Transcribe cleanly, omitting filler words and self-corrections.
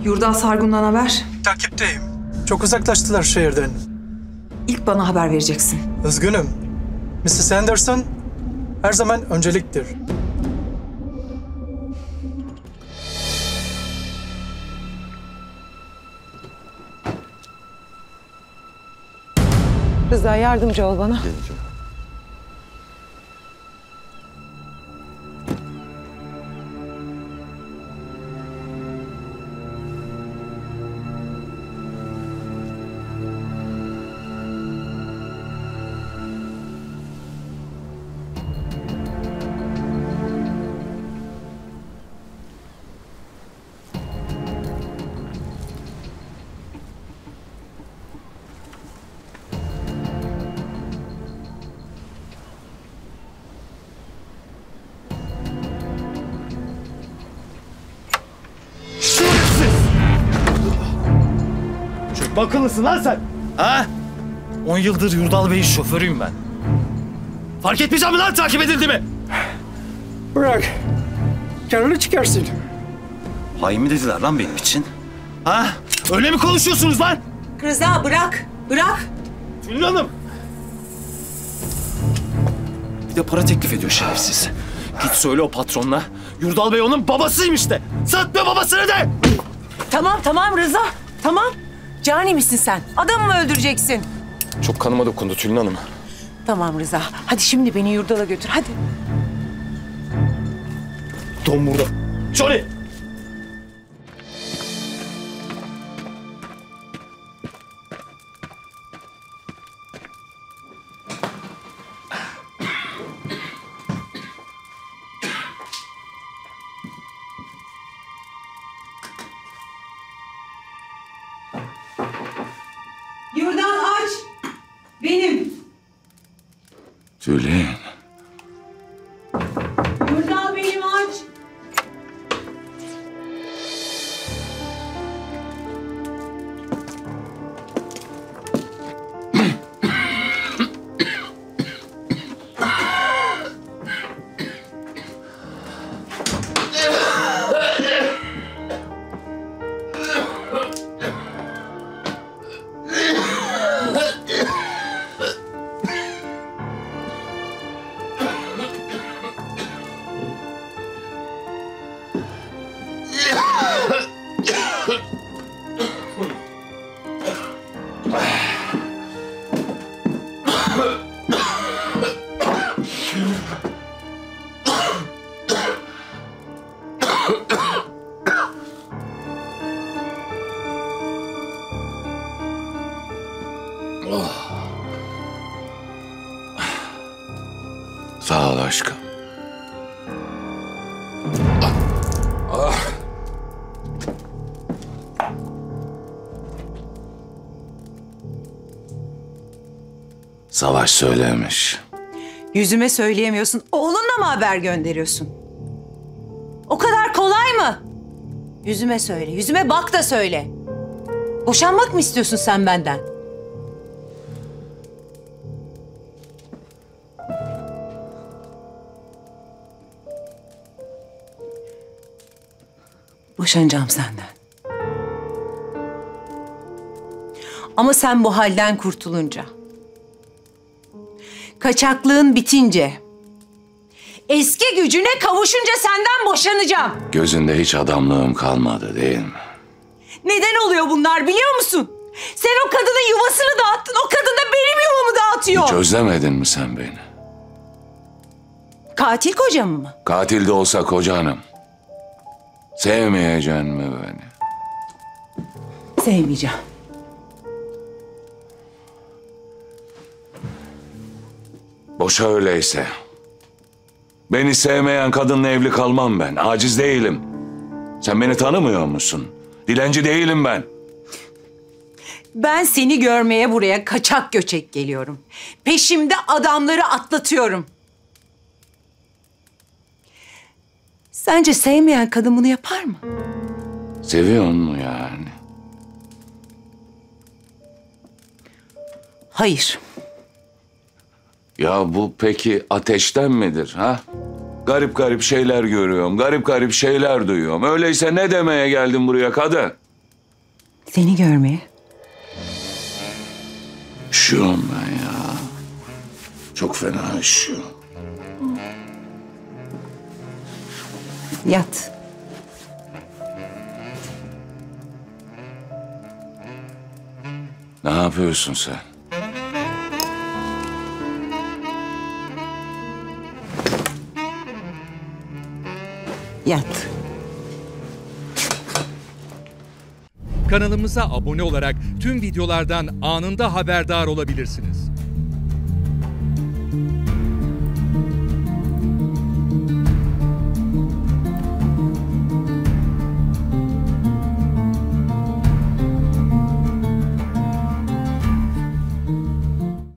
Yurdal Sargun'dan haber? Takipteyim. Çok uzaklaştılar şehirden. İlk bana haber vereceksin. Üzgünüm. Mrs. Anderson her zaman önceliktir. Rıza yardımcı ol bana. Geleceğim. Bakılısın lan sen. Ha? 10 yıldır Yurdal Bey'in şoförüyüm ben. Fark etmeyeceğim mi lan takip edildi mi? Bırak. Canını çıkarsın. Hain mi dediler lan benim için? Ha? Öyle mi konuşuyorsunuz lan? Rıza bırak. Bırak. Tülin Hanım. Bir de para teklif ediyor şerefsiz. Git söyle o patronla. Yurdal Bey onun babasıymış de. Satma babasını de. Tamam Rıza. Tamam. Cani misin sen? Adamı mı öldüreceksin? Çok kanıma dokundu Tülin Hanım. Tamam Rıza. Hadi şimdi beni Yurdal'a götür. Hadi. Don burada. Johnny. Yurdal aç. Benim. Tülin. Yurdal benim aç. Sağ ol aşkım. Savaş söylemiş. Yüzüme söyleyemiyorsun. Oğlunla mı haber gönderiyorsun? O kadar kolay mı? Yüzüme söyle. Yüzüme bak da söyle. Boşanmak mı istiyorsun sen benden? Boşanacağım senden. Ama sen bu halden kurtulunca, kaçaklığın bitince, eski gücüne kavuşunca senden boşanacağım. Gözünde hiç adamlığım kalmadı değil mi? Neden oluyor bunlar biliyor musun? Sen o kadının yuvasını dağıttın, o kadın da benim yuvamı dağıtıyor. Hiç özlemedin mi sen beni? Katil kocam mı? Katil de olsa kocanım. Sevmeyeceksin mi beni? Sevmeyeceğim. Boşa öyleyse. Beni sevmeyen kadınla evli kalmam ben. Aciz değilim. Sen beni tanımıyor musun? Dilenci değilim ben. Ben seni görmeye buraya kaçak göçek geliyorum. Peşimde adamları atlatıyorum. Sence sevmeyen kadın bunu yapar mı? Seviyor mu yani? Hayır. Ya bu peki ateşten midir ha? Garip garip şeyler görüyorum, garip garip şeyler duyuyorum. Öyleyse ne demeye geldin buraya kadın? Seni görmeye. Üşüyorum ben ya. Çok fena üşüyorum. Yat. Ne yapıyorsun sen? Yat. Kanalımıza abone olarak tüm videolardan anında haberdar olabilirsiniz.